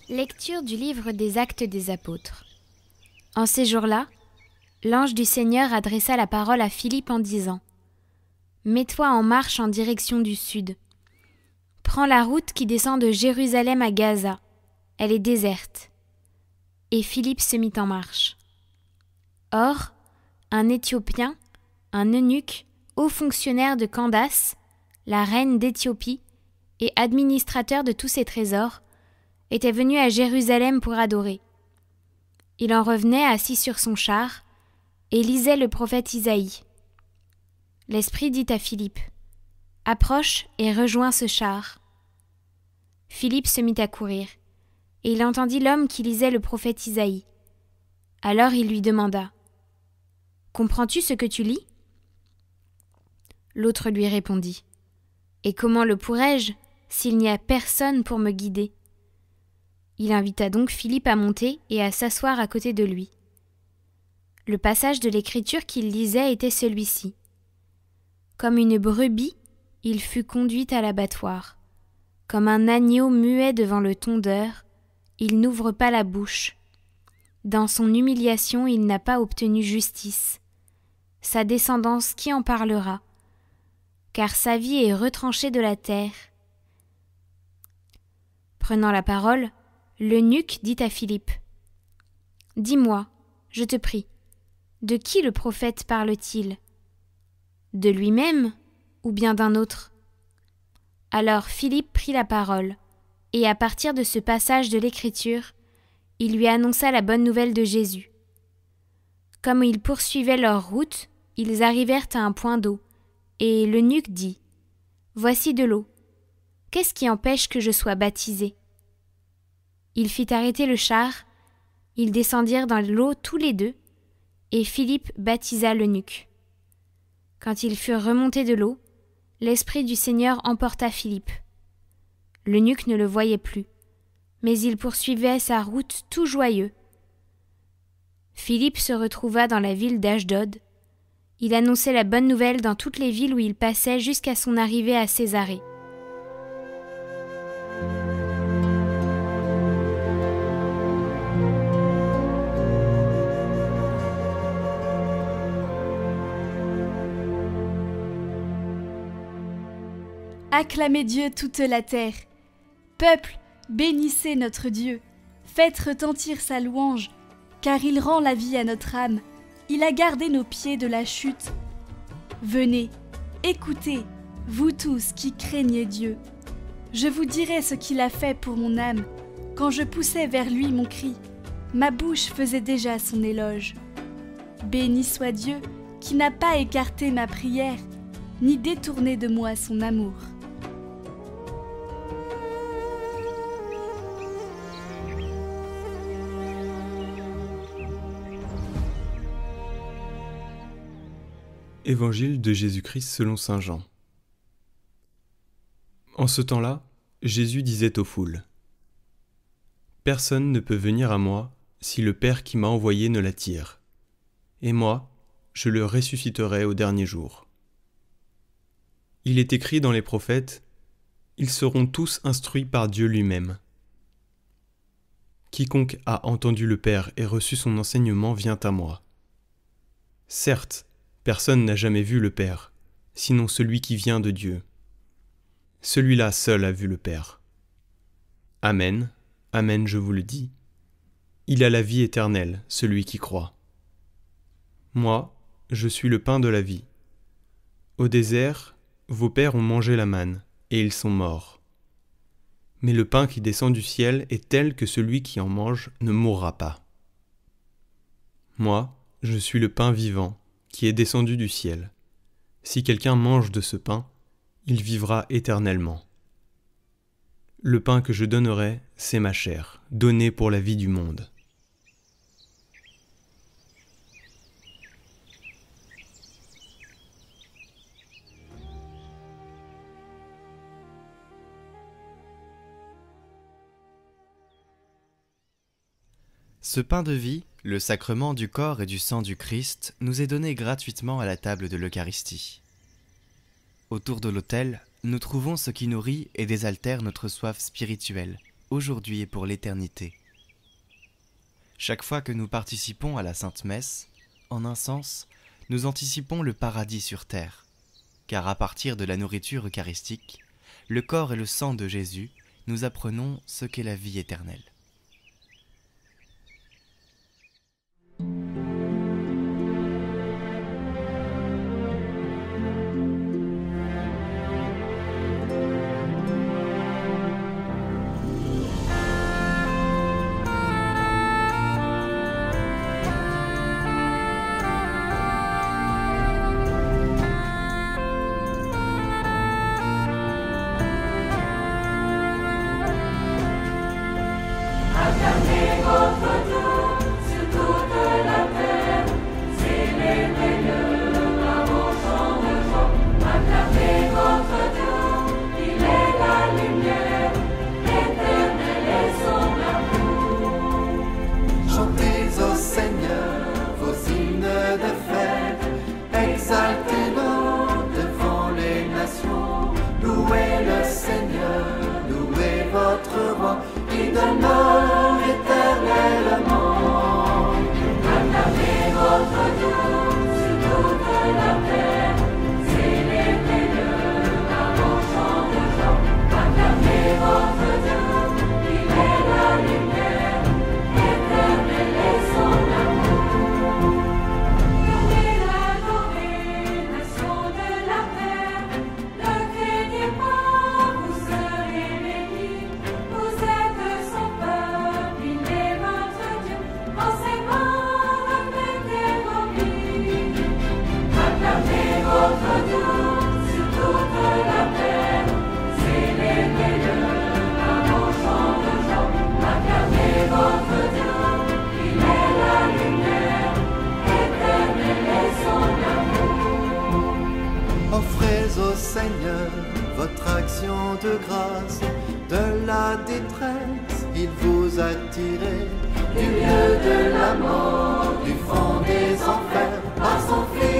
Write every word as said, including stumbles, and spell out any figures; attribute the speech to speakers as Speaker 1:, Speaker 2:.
Speaker 1: Lecture du livre des Actes des Apôtres. En ces jours-là, l'ange du Seigneur adressa la parole à Philippe en disant : « Mets-toi en marche en direction du sud. Prends la route qui descend de Jérusalem à Gaza. Elle est déserte. » Et Philippe se mit en marche. Or, un Éthiopien, un eunuque, haut fonctionnaire de Candace, la reine d'Éthiopie, et administrateur de tous ses trésors, était venu à Jérusalem pour adorer. Il en revenait assis sur son char et lisait le prophète Isaïe. L'Esprit dit à Philippe : « Approche et rejoins ce char. » Philippe se mit à courir, et il entendit l'homme qui lisait le prophète Isaïe. Alors il lui demanda : « Comprends-tu ce que tu lis ? » L'autre lui répondit : « Et comment le pourrais-je, s'il n'y a personne pour me guider ? » Il invita donc Philippe à monter et à s'asseoir à côté de lui. Le passage de l'Écriture qu'il lisait était celui-ci. Comme une brebis, il fut conduit à l'abattoir. Comme un agneau muet devant le tondeur, il n'ouvre pas la bouche. Dans son humiliation, il n'a pas obtenu justice. Sa descendance, qui en parlera ? Car sa vie est retranchée de la terre. Prenant la parole, l'eunuque dit à Philippe : « Dis-moi, je te prie, de qui le prophète parle-t-il ? De lui-même ou bien d'un autre ? » Alors Philippe prit la parole, et à partir de ce passage de l'Écriture, il lui annonça la bonne nouvelle de Jésus. Comme ils poursuivaient leur route, ils arrivèrent à un point d'eau, et l'eunuque dit : « Voici de l'eau. Qu'est-ce qui empêche que je sois baptisé ? » Il fit arrêter le char, ils descendirent dans l'eau tous les deux, et Philippe baptisa l'eunuque. Quand ils furent remontés de l'eau, l'Esprit du Seigneur emporta Philippe. L'eunuque ne le voyait plus, mais il poursuivait sa route tout joyeux. Philippe se retrouva dans la ville d'Ashdod. Il annonçait la bonne nouvelle dans toutes les villes où il passait jusqu'à son arrivée à Césarée.
Speaker 2: Acclamez Dieu toute la terre. Peuple, bénissez notre Dieu. Faites retentir sa louange, car il rend la vie à notre âme. Il a gardé nos pieds de la chute. Venez, écoutez, vous tous qui craignez Dieu. Je vous dirai ce qu'il a fait pour mon âme. Quand je poussais vers lui mon cri, ma bouche faisait déjà son éloge. Béni soit Dieu, qui n'a pas écarté ma prière, ni détourné de moi son amour.
Speaker 3: Évangile de Jésus-Christ selon saint Jean. En ce temps-là, Jésus disait aux foules : « Personne ne peut venir à moi si le Père qui m'a envoyé ne l'attire. Et moi, je le ressusciterai au dernier jour. Il est écrit dans les prophètes : ils seront tous instruits par Dieu lui-même. Quiconque a entendu le Père et reçu son enseignement vient à moi. Certes, personne n'a jamais vu le Père, sinon celui qui vient de Dieu. Celui-là seul a vu le Père. Amen, amen, je vous le dis. Il a la vie éternelle, celui qui croit. Moi, je suis le pain de la vie. Au désert, vos pères ont mangé la manne, et ils sont morts. Mais le pain qui descend du ciel est tel que celui qui en mange ne mourra pas. Moi, je suis le pain vivant, qui est descendu du ciel. Si quelqu'un mange de ce pain, il vivra éternellement. Le pain que je donnerai, c'est ma chair, donnée pour la vie du monde. »
Speaker 4: Ce pain de vie, le sacrement du corps et du sang du Christ, nous est donné gratuitement à la table de l'Eucharistie. Autour de l'autel, nous trouvons ce qui nourrit et désaltère notre soif spirituelle, aujourd'hui et pour l'éternité. Chaque fois que nous participons à la Sainte Messe, en un sens, nous anticipons le paradis sur terre, car à partir de la nourriture eucharistique, le corps et le sang de Jésus, nous apprenons ce qu'est la vie éternelle.
Speaker 5: Au Seigneur, votre action de grâce, de la détresse, il vous a tiré du lieu de la mort, du fond des enfers, par son Fils.